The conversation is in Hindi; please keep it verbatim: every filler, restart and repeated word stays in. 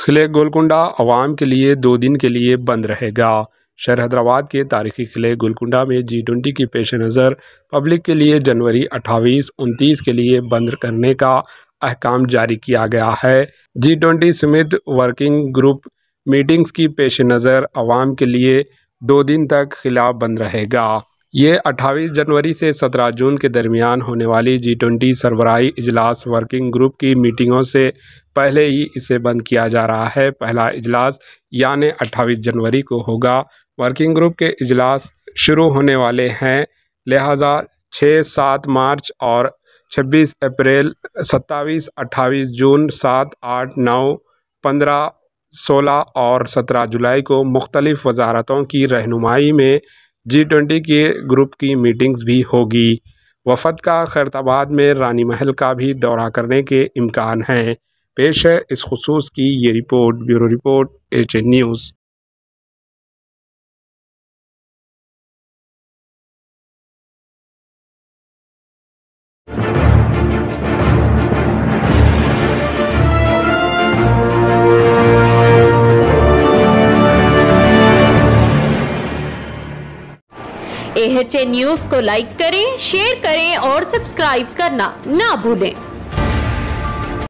किले गोलकुंडा अवाम के लिए दो दिन के लिए बंद रहेगा। शहर हैदराबाद के तारीखी किले गोलकुंडा में जी ट्वेंटी की पेश नज़र पब्लिक के लिए जनवरी अट्ठाईस उनतीस के लिए बंद करने का अहकाम जारी किया गया है। जी ट्वेंटी समेत वर्किंग ग्रुप मीटिंग्स की पेश नज़र अवाम के लिए दो दिन तक किला बंद रहेगा। ये अट्ठाईस जनवरी से सत्रह जून के दरमियान होने वाली जी ट्वेंटी सरबराही इजलास वर्किंग ग्रुप की मीटिंगों से पहले ही इसे बंद किया जा रहा है। पहला इजलास यानी अट्ठाईस जनवरी को होगा। वर्किंग ग्रुप के इजलास शुरू होने वाले हैं, लिहाजा छः सात मार्च और छब्बीस अप्रैल, सत्ताईस अट्ठाईस जून, सात आठ नौ पंद्रह सोलह और सत्रह जुलाई को मुख्तलिफ वजारतों की रहनुमाई में जी ट्वेंटी के ग्रुप की मीटिंग्स भी होगी। वफद का खैरताबाद में रानी महल का भी दौरा करने के इम्कान हैं। पेश है इस खुसूस की ये report. Bureau report, H A news. H A news को लाइक करें, शेयर करें और सब्सक्राइब करना ना भूलें।